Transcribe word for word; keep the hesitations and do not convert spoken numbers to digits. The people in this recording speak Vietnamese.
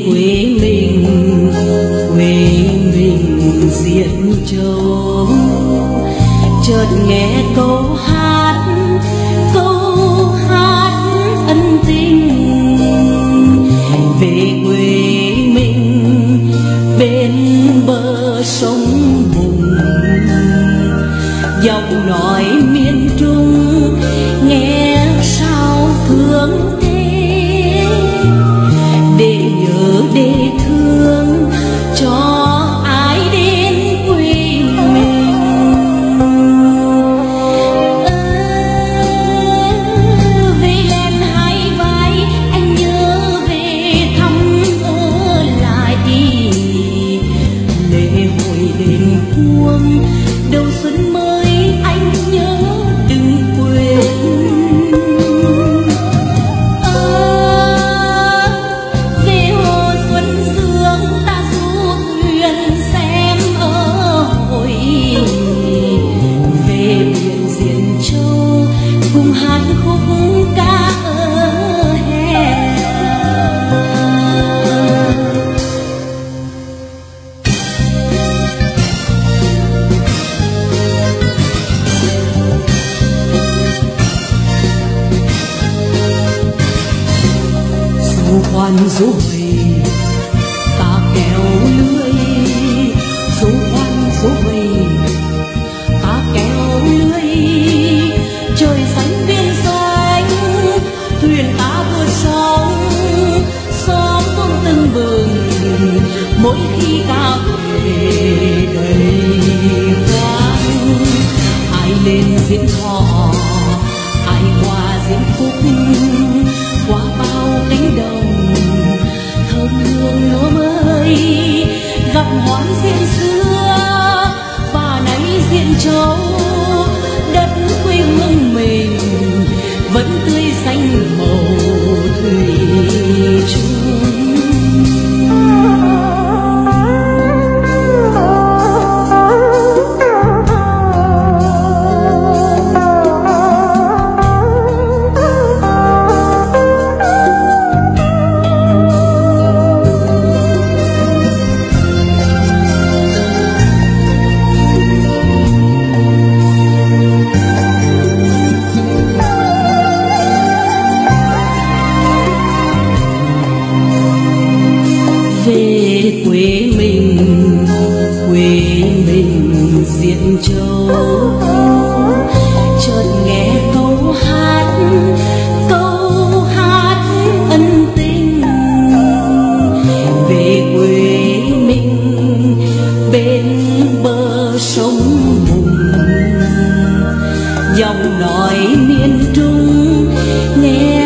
quê mình, quê mình Diễn Châu. Chợt nghe câu hát, câu hát ân tình về quê mình bên bờ sông Bùng. Giọng nói miền Trung nghe sao thương thế, để nhớ để thương cho ai đến quê mình. Về lên hai vai anh nhớ về thăm ở lại, lễ hội đền Cuông đầu xuân mới anh nhớ đừng quên. Về hồ Xuân Dương ta du thuyền xem ở hội, về biển Diễn Châu cùng hát khúc ca ở hè. Du khoan du huề ta kéo lưới, du khoan du huề ta kéo lưới. Trời xanh biển xanh thuyền ta vượt sóng, xóm thôn tưng bừng mỗi khi ta về đầy vang. Ai lên diễn hò, ai qua diễn khúc, qua bao cánh đồng thơm hương lúa mới. Gặp hoan Diễn xưa và nay Diễn Châu, đất quê hương mình vẫn tươi xanh màu thủy chung. Về quê mình, quê mình Diễn Châu. Chợt nghe câu hát, câu hát ân tình về quê mình bên bờ sông Bùng. Giọng nói miền Trung nghe